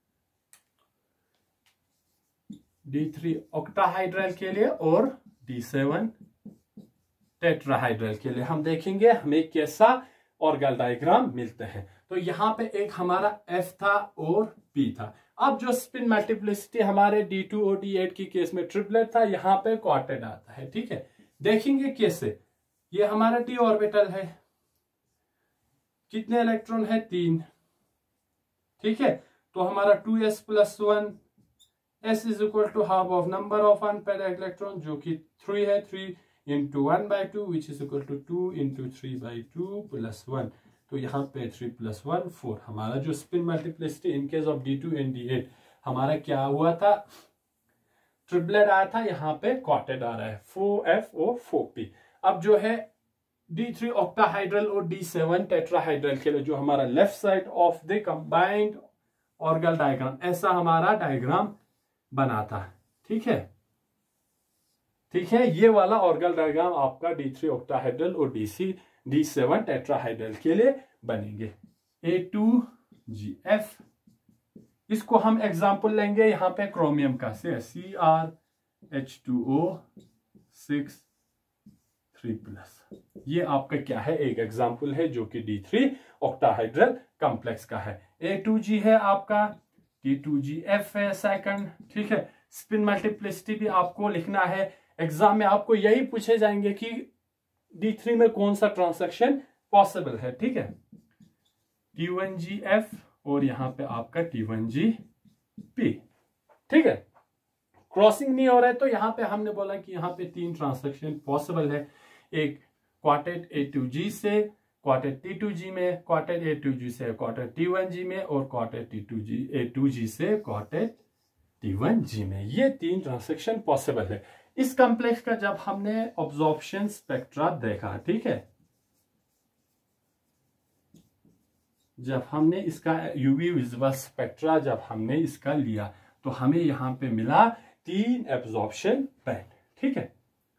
डी थ्री ऑक्टाहाइड्रल के लिए और डी सेवन टेट्राहाइड्रल के लिए हम देखेंगे हमें कैसा ऑर्गल डायग्राम मिलते हैं। तो यहां पे एक हमारा F था और P था। अब जो स्पिन मल्टीप्लिसिटी हमारे डी टू और डी एट की केस में ट्रिपलेट था, यहां पे क्वार्टेट आता है। ठीक है, देखेंगे कैसे। ये हमारा डी ऑर्बिटल है, कितने इलेक्ट्रॉन है तीन। ठीक है, तो हमारा two S plus one S is equal to half of number of unpaired electron जो कि थ्री है, three into one by two which is equal to two into three by two plus one. तो यहाँ पे three plus one four. हमारा जो spin multiplicity in case of D two and D eight हमारा क्या हुआ था, ट्रिपलेट आया था, यहाँ पे क्वार्टेट आ रहा है four F O four P. अब जो है डी थ्री ऑक्टाहाइड्रल और डी सेवन टेट्राहाइड्रल के लिए जो हमारा left side of the combined Orgel diagram ऐसा हमारा डायग्राम बना था। ठीक है, ठीक है, ये वाला ऑर्गल डायग्राम आपका डी थ्री ऑक्टाहाइड्रल और D C D seven tetrahedral के लिए बनेंगे। ए टू जी एफ, इसको हम एग्जांपल लेंगे यहाँ पे क्रोमियम का से C R H two O six three plus. ये आपका क्या है एक एग्जांपल है जो कि डी थ्री ऑक्टाहाइड्रल कॉम्प्लेक्स का है। ए टू जी है आपका, टी टू जी एफ है सेकंड। ठीक है, स्पिन मल्टीप्लिसिटी भी आपको लिखना है। एग्जाम में आपको यही पूछे जाएंगे कि डी थ्री में कौन सा ट्रांसैक्शन पॉसिबल है। ठीक है, टी वन जी एफ और यहां पे आपका टी वन जी पी। ठीक है, क्रॉसिंग नहीं हो रहा है तो यहां पे हमने बोला कि यहां पे तीन ट्रांसैक्शन पॉसिबल है। एक क्वार्टेट ए टू जी से क्वार्टेट टी टू जी में, क्वार्टेट ए टू जी से क्वार्टेट टी वन जी में, और quartet T two G A two G से क्वार्टेट टी वन जी में। ये तीन ट्रांसेक्शन पॉसिबल है। इस कॉम्प्लेक्स का जब हमने ऑब्जॉर्प्शन स्पेक्ट्रा देखा, ठीक है, जब हमने इसका यूवी विजिबल स्पेक्ट्रा जब हमने इसका लिया तो हमें यहां पे मिला तीन एब्जॉर्प्शन बैंड, ठीक है।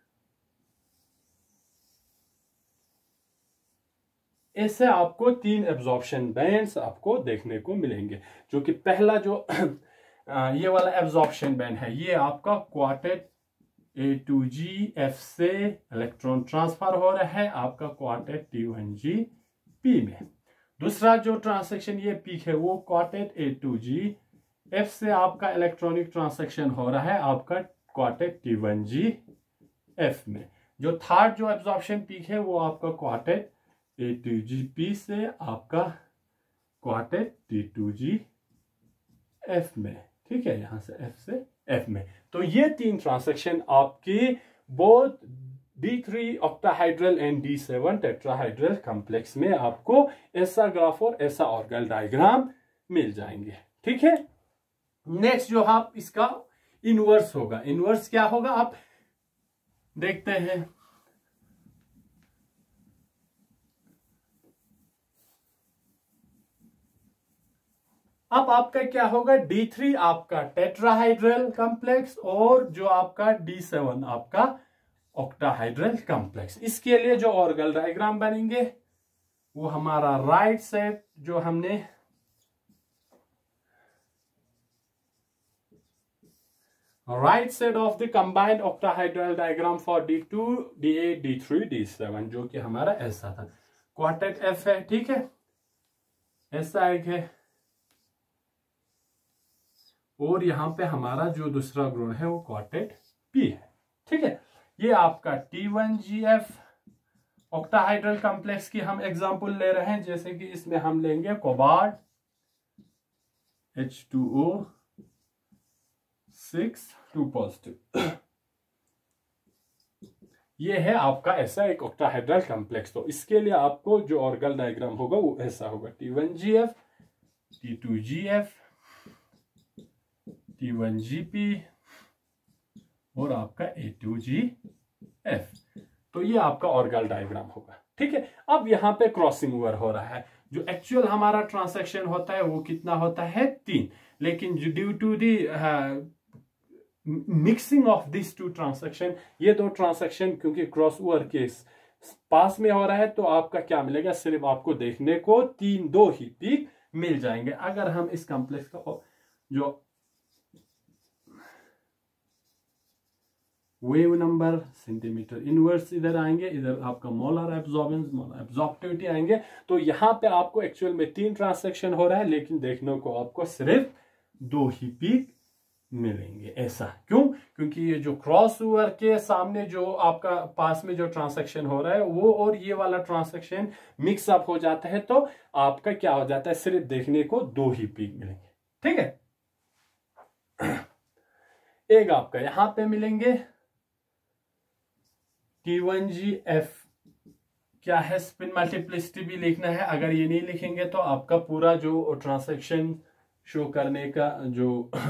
ऐसे आपको तीन एब्जॉर्प्शन बैंड्स आपको देखने को मिलेंगे, जो कि पहला जो ये वाला एब्जॉर्प्शन बैंड है ये आपका quartet A two G F से इलेक्ट्रॉन ट्रांसफर हो रहा है आपका quartet T one G P में। दूसरा जो ट्रांसेक्शन ये पीक है वो quartet A two G F से आपका इलेक्ट्रॉनिक ट्रांसेक्शन हो रहा है आपका quartet T one G F में। जो थर्ड जो एब्जॉर्प्शन पीक है वो आपका quartet A two G P से आपका quartet T two G F में, ठीक है, यहां से एफ से एफ में। तो ये तीन ट्रांसेक्शन आपकी both D three octahedral and D seven tetrahedral complex में आपको ऐसा ग्राफ और ऐसा ऑर्गल डायग्राम मिल जाएंगे, ठीक है। नेक्स्ट जो आप इसका इनवर्स होगा, इनवर्स क्या होगा आप देखते हैं। अब आपका क्या होगा, डी थ्री आपका टेट्राहाइड्रल कॉम्प्लेक्स और जो आपका डी सेवन आपका ऑक्टाहाइड्रल कॉम्प्लेक्स। इसके लिए जो ऑर्गल डायग्राम बनेंगे वो हमारा राइट साइड जो हमने right side of the combined octahedral diagram for D two D eight D three D seven जो कि हमारा ऐसा था, क्वार्टेट एफ है, ठीक है, ऐसा एक है, और यहां पे हमारा जो दूसरा ग्रुप है वो क्वार्टेट पी है, ठीक है। ये आपका T one G F octahedral complex की हम एग्जांपल ले रहे हैं, जैसे कि इसमें हम लेंगे cobalt H two O six two positive. ये है आपका ऐसा एक ऑक्टाहाइड्रल कॉम्प्लेक्स। तो इसके लिए आपको जो ऑर्गल डायग्राम होगा वो ऐसा होगा, T one G F, T two G F, T one G P और आपका ए टू जी एफ। तो ये आपका ऑर्गल डायग्राम होगा, ठीक है। अब यहां पे क्रॉसिंग ओवर हो रहा है, जो एक्चुअल हमारा ट्रांसैक्शन होता है वो कितना होता है, तीन, लेकिन due to the mixing of this two transaction, ये दो ट्रांसैक्शन क्योंकि क्रॉस ओवर के पास में हो रहा है तो आपका क्या मिलेगा, सिर्फ आपको देखने को तीन दो ही पीक मिल जाएंगे। अगर हम इस कॉम्प्लेक्स का जो वेव नंबर सेंटीमीटर इनवर्स इधर आएंगे, इधर आपका मोलर एब्जॉर्बेंस मोलर एब्जॉर्प्टिविटी आएंगे, तो यहां पे आपको एक्चुअल में तीन ट्रांसैक्शन हो रहा है लेकिन देखने को आपको सिर्फ दो ही पीक मिलेंगे। ऐसा क्यों, क्योंकि ये जो क्रॉस ओवर के सामने जो आपका पास में जो ट्रांसैक्शन हो रहा है वो और ये वाला ट्रांसैक्शन मिक्स अप हो जाता है, तो आपका क्या हो जाता है, सिर्फ देखने को दो ही पीक मिलेंगे, ठीक है। एक आपका यहां पे मिलेंगे टी वन जी एफ, क्या है, स्पिन मल्टीप्लिसिटी भी लिखना है, अगर ये नहीं लिखेंगे तो आपका पूरा जो ट्रांसैक्शन शो करने का जो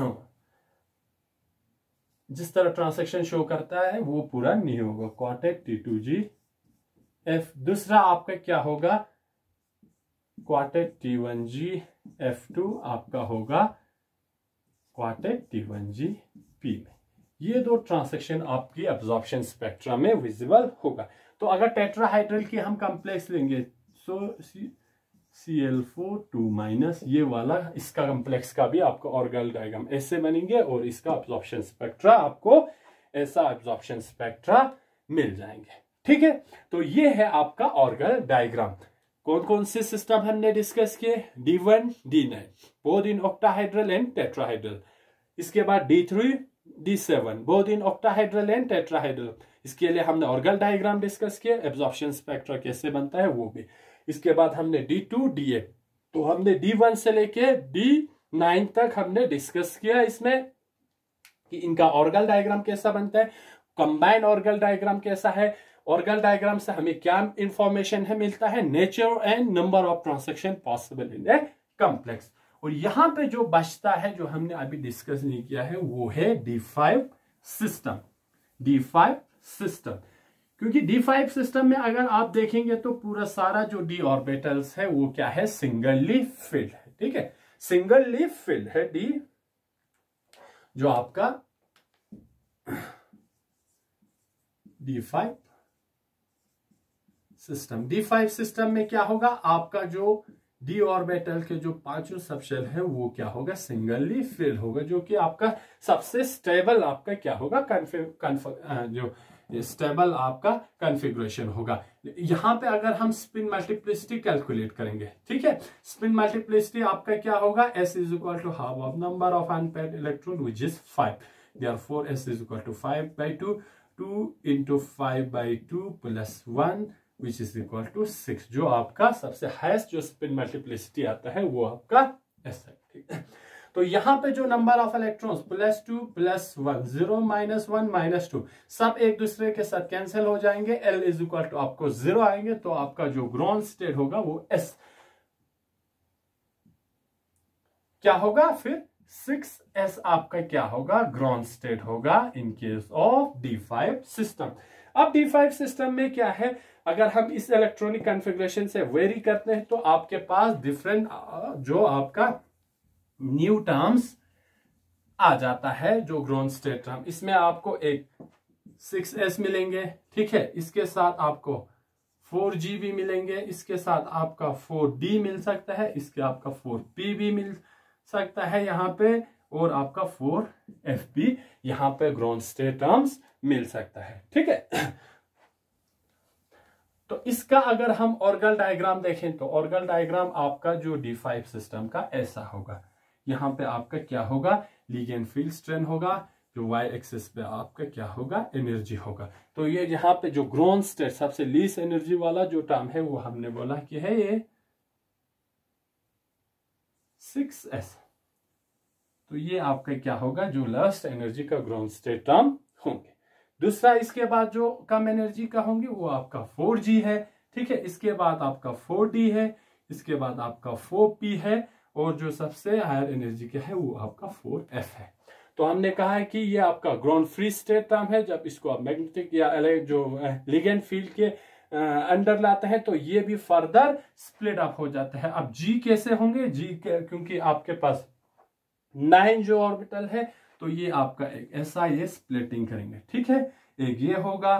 जिस तरह ट्रांसैक्शन शो करता है वो पूरा नहीं होगा, quartet T two G F. दूसरा आपका क्या होगा, quartet T one G F to आपका होगा quartet T one G P में। ये दो ट्रांसैक्शन आपकी एब्जॉर्प्शन स्पेक्ट्रम में विजिबल होगा। तो अगर टेट्राहाइड्रल की हम कॉम्प्लेक्स लेंगे, so C L four two minus ये वाला, इसका कॉम्प्लेक्स का भी आपको ऑर्गल डायग्राम ऐसे बनेंगे और इसका एब्जॉर्प्शन स्पेक्ट्रा आपको ऐसा एब्जॉर्प्शन स्पेक्ट्रा मिल जाएंगे, ठीक है। तो ये है आपका ऑर्गल डायग्राम। कौन कौन से सिस्टम हमने डिस्कस किए, D one D nine both in octahedral and tetrahedral. इसके बाद D three D seven both in octahedral and tetrahedral. इसके लिए हमने ऑर्गल डायग्राम डिस्कस किया, एब्जॉर्प्शन स्पेक्ट्रा कैसे बनता है वो भी। इसके बाद हमने डी टू डी एट, तो हमने डी वन से लेके डी नाइन तक हमने डिस्कस किया इसमें कि इनका ऑर्गल डायग्राम कैसा बनता है, कंबाइंड ऑर्गल डायग्राम कैसा है, ऑर्गल डायग्राम से हमें क्या इंफॉर्मेशन है मिलता है, nature and number of transaction possible in a complex. और यहां पे जो बचता है जो हमने अभी डिस्कस नहीं किया है वो है D five system. D five system, क्योंकि डी फाइव सिस्टम में अगर आप देखेंगे तो पूरा सारा जो डी ऑर्बिटल्स है वो क्या है, सिंगली फिल्ड है। ठीक है, सिंगली फिल्ड है डी जो आपका D five system. D five system में क्या होगा, आपका जो डी ऑर्बिटल के जो पांचों सबशेल है वो क्या होगा, सिंगली फिल्ड होगा, जो कि आपका सबसे स्टेबल आपका क्या होगा, कन्फिग जो स्टेबल आपका कॉन्फ़िगरेशन होगा। यहां पे अगर हम स्पिन मल्टीप्लिसिटी कैलकुलेट करेंगे, ठीक है, स्पिन मल्टीप्लिसिटी आपका क्या होगा, s is equal to half of number of unpaired electron which is five, therefore s is equal to five by two, two into five by two plus one which is equal to six. जो आपका सबसे highest जो spin multiplicity आता है वो आपका s है। ठीक है, तो यहां पे जो number of electrons plus two plus one, zero minus one minus two, सब एक दूसरे के साथ कैंसिल हो जाएंगे, L इज इक्वल टू आपको जीरो आएंगे, तो आपका जो ग्राउंड स्टेट होगा वो S क्या होगा, फिर सिक्स एस आपका क्या होगा, ग्राउंड स्टेट होगा in case of D five system. अब डी फाइव सिस्टम में क्या है, अगर हम इस इलेक्ट्रॉनिक कॉन्फ़िगरेशन से वेरी करते हैं तो आपके पास डिफरेंट जो आपका न्यू टर्म्स आ जाता है, जो ग्राउंड स्टेट टर्म, इसमें आपको एक सिक्स एस मिलेंगे। ठीक है, इसके साथ आपको फोर जी भी मिलेंगे, इसके साथ आपका फोर डी मिल सकता है, इसके आपका फोर पी भी मिल सकता है यहाँ पे, और आपका फोर एफ भी यहाँ पे ग्राउंड स्टेट टर्म्स मिल सकता है। ठीक है, तो इसका अगर हम ऑर्गल डायग्राम देखें तो ऑर्गल डायग्राम आपका जो डी फाइव सिस्टम का ऐसा होगा। यहाँ पे आपका क्या होगा, लिगेंड फील्ड स्ट्रेंथ होगा, जो वाई एक्सिस पे आपका क्या होगा, एनर्जी होगा। तो ये यहाँ पे जो ग्राउंड स्टेट सबसे लीस्ट एनर्जी वाला जो टर्म है वो हमने बोला कि है ये सिक्स एस। तो ये आपका क्या होगा, जो लास्ट एनर्जी का ग्राउंड स्टेट टर्म होंगे। दूसरा इसके बाद जो कम एनर्जी का होंगे वो आपका फोर जी है। ठीक है, इसके बाद आपका फोर डी है, इसके बाद आपका फोर पी है, और जो सबसे हायर एनर्जी का है वो आपका फोर एफ है। तो हमने कहा है कि ये आपका ग्राउंड फ्री स्टेट टर्म है। जब इसको आप मैग्नेटिक या जो लिगेंड फील्ड के अंडर लाते हैं तो ये भी फर्दर स्प्लिट अप हो जाता है। अब जी कैसे होंगे, जी क्योंकि आपके पास नाइन जो ऑर्बिटल है तो ये आपका एक ऐसा ये स्प्लिटिंग करेंगे। ठीक है, एक ये होगा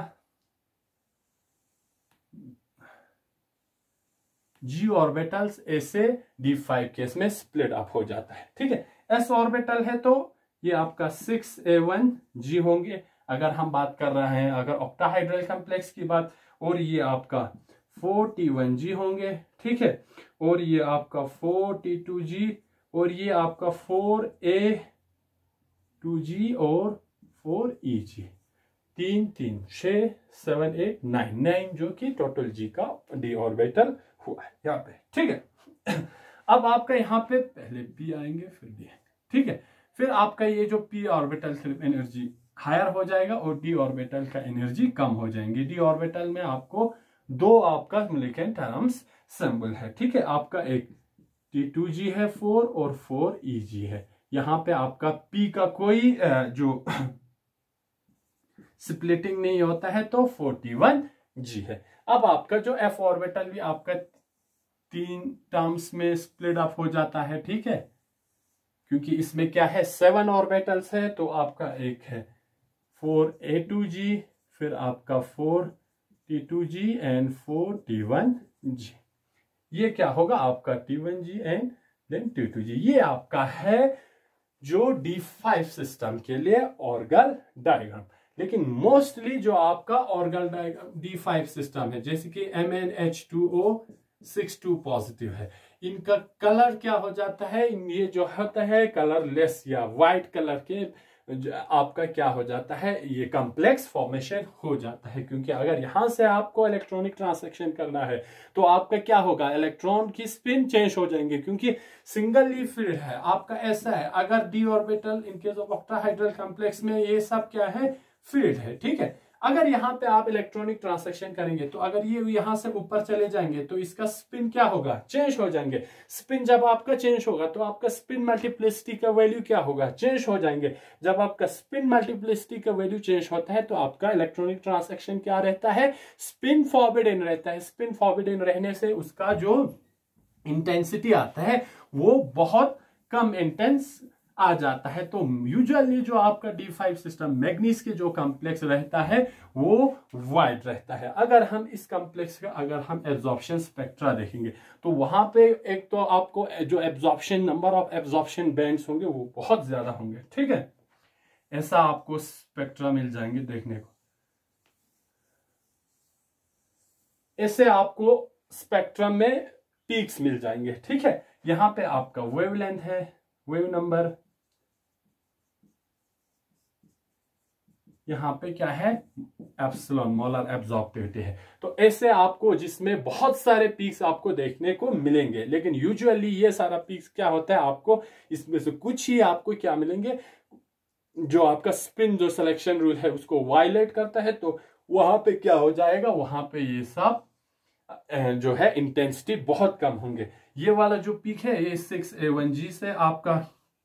जी ऑर्बिटल्स, ऐसे डी फाइव केस में स्प्लिट अप हो जाता है। ठीक है, एस ऑर्बिटल है तो ये आपका सिक्स ए वन जी होंगे अगर हम बात कर रहे हैं अगर ऑक्टाहाइड्रल कॉम्प्लेक्स की बात, और ये आपका फोर टी वन जी होंगे। ठीक है, और ये आपका फोर टी टू जी, और ये आपका फोर ए टू जी और फोर ई जी, तीन तीन छह सेवन एट नाइन नाइन, जो कि टोटल जी का डी ऑर्बिटल हुआ है यहाँ पे। ठीक है, अब आपका यहाँ पे पहले पी आएंगे फिर डी आएंगे। ठीक है, फिर आपका ये जो पी ऑर्बिटल की एनर्जी हायर हो जाएगा और डी ऑर्बिटल का एनर्जी कम हो जाएंगे। डी ऑर्बिटल में आपको दो आपका लिगेंड टर्म्स सिंबल है। ठीक है, आपका एक टी टू जी है फोर और फोर ई जी है। यहाँ पे आपका पी का कोई जो स्प्लिटिंग नहीं होता है तो फोर्टी वन जी है। अब आपका जो एफ ऑर्बिटल भी आपका तीन टर्म्स में स्प्लिट अप हो जाता है। ठीक है, क्योंकि इसमें क्या है, सेवन ऑर्बिटल्स है, तो आपका एक है फोर ए टू जी, फिर आपका four T two G and four T one G. ये क्या होगा आपका T one G and then T two G. ये आपका है जो डी फाइव सिस्टम के लिए ऑर्गल डायग्राम। लेकिन मोस्टली जो आपका Orgel diagram D five system है, जैसे कि M N H two O six two positive है, इनका कलर क्या हो जाता है, ये जो होता है कलरलेस या वाइट कलर के आपका क्या हो जाता है, ये कॉम्प्लेक्स फॉर्मेशन हो जाता है। क्योंकि अगर यहां से आपको इलेक्ट्रॉनिक ट्रांसैक्शन करना है तो आपका क्या होगा, इलेक्ट्रॉन की स्पिन चेंज हो जाएंगे, क्योंकि सिंगल फील्ड है आपका। ऐसा है अगर D orbital in case of octahedral complex में ये सब क्या है, फील्ड है। ठीक है, अगर यहाँ पे आप इलेक्ट्रॉनिक ट्रांसैक्शन करेंगे तो अगर ये यहां से ऊपर चले जाएंगे तो इसका स्पिन क्या होगा, चेंज हो जाएंगे। स्पिन जब आपका चेंज होगा तो आपका स्पिन मल्टीप्लिसिटी का वैल्यू क्या होगा, चेंज हो जाएंगे। जब आपका स्पिन मल्टीप्लिसिटी का वैल्यू चेंज होता है तो आपका इलेक्ट्रॉनिक ट्रांसैक्शन क्या रहता है, स्पिन फॉरबिडन रहता है। स्पिन फॉरबिडन रहने से उसका जो इंटेंसिटी आता है वो बहुत कम इंटेंस आ जाता है। तो यूजुअली जो आपका डी फाइव सिस्टम मैग्नीज के जो कॉम्प्लेक्स रहता है वो वाइड रहता है। अगर हम इस कॉम्प्लेक्स का अगर हम एब्जॉर्प्शन स्पेक्ट्रा देखेंगे तो वहां पे एक तो आपको जो absorption number of absorption bands होंगे वो बहुत ज्यादा होंगे, ठीक है। ऐसा आपको स्पेक्ट्रा मिल जाएंगे देखने को। ऐसे आपको स्पेक्ट्रम में पीक्स मिल जाएंगे, ठीक है। यहां पे आपका वेवलेंथ है, वेव नंबर, यहां पे क्या है, एप्सिलॉन मोलर एब्जॉर्प्टिविटी है। तो ऐसे आपको जिसमें बहुत सारे पीक्स आपको देखने को मिलेंगे, लेकिन यूजुअली ये सारा पीक्स क्या होता है, आपको इसमें से कुछ ही आपको क्या मिलेंगे, जो आपका स्पिन जो सिलेक्शन रूल है उसको वायलेट करता है। तो वहां पे क्या हो जाएगा, वहां पे ये सब जो है इंटेंसिटी बहुत कम होंगे। ये वाला जो पीक है ये सिक्स ए वन जी से आपका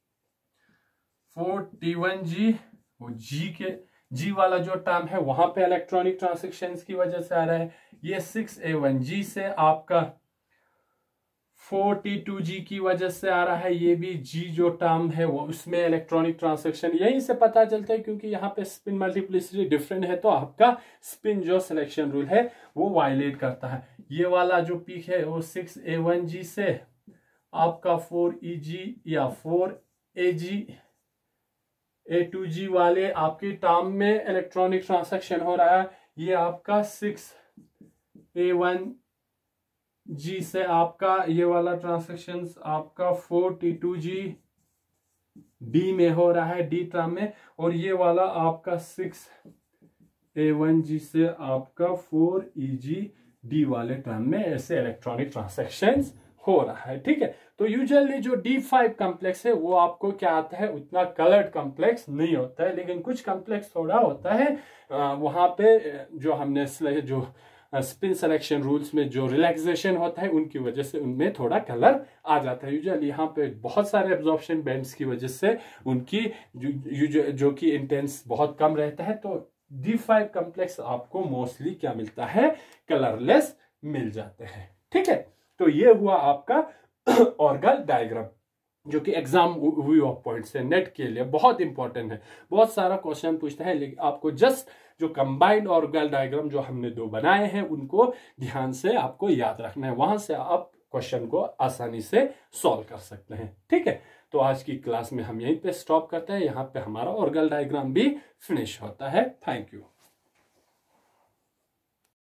फोर टी वन जी, वो जी के जी वाला जो टर्म है वहां पे इलेक्ट्रॉनिक ट्रांसैक्शंस की वजह से आ रहा है। ये सिक्स ए वन जी से आपका फोर टी टू जी की वजह से आ रहा है। ये भी जी जो टर्म है वो उसमें इलेक्ट्रॉनिक ट्रांसैक्शन यहीं से पता चलता है, क्योंकि यहाँ पे स्पिन मल्टीप्लिसिटी डिफरेंट है तो आपका स्पिन जो सिलेक्शन रूल है वो वायलेट करता है। ये वाला जो पीक है वो सिक्स ए वन जी से आपका फोर ई जी या four A ji A two जी वाले आपके टर्म में इलेक्ट्रॉनिक ट्रांसैक्शन हो रहा है। ये आपका सिक्स ए वन जी से आपका ये वाला ट्रांसैक्शन आपका four T two G D में हो रहा है, डी टर्म में। और ये वाला आपका सिक्स ए वन जी से आपका फोर ई जी डी वाले टर्म में ऐसे इलेक्ट्रॉनिक ट्रांसैक्शंस हो रहा है, ठीक है। तो यूजुअली जो डी फाइव कॉम्प्लेक्स है वो आपको क्या आता है, उतना कलर्ड कॉम्प्लेक्स नहीं होता है, लेकिन कुछ कॉम्प्लेक्स थोड़ा होता है। वहां पे जो हमने जो स्पिन सिलेक्शन रूल्स में जो रिलैक्सेशन होता है उनकी वजह से उनमें थोड़ा कलर आ जाता है। यूजुअली यहाँ पे बहुत सारे एब्जॉर्प्शन बैंड्स की वजह से उनकी जो, जो कि इंटेंस बहुत कम रहता है। तो डी फाइव कॉम्प्लेक्स आपको मोस्टली क्या मिलता है, कलरलेस मिल जाते हैं, ठीक है। तो ये हुआ आपका ऑर्गल डायग्राम, जो कि एग्जाम व्यू ऑफ पॉइंट्स है, नेट के लिए बहुत इंपॉर्टेंट है। बहुत सारा क्वेश्चन पूछता है, लेकिन आपको जस्ट जो कंबाइंड ऑर्गल डायग्राम जो हमने दो बनाए हैं उनको ध्यान से आपको याद रखना है, वहां से आप क्वेश्चन को आसानी से सॉल्व कर सकते हैं, ठीक है। तो आज की क्लास में हम यहीं पे स्टॉप करते हैं, यहाँ पे हमारा ऑर्गल डायग्राम भी फिनिश होता है। Thank you.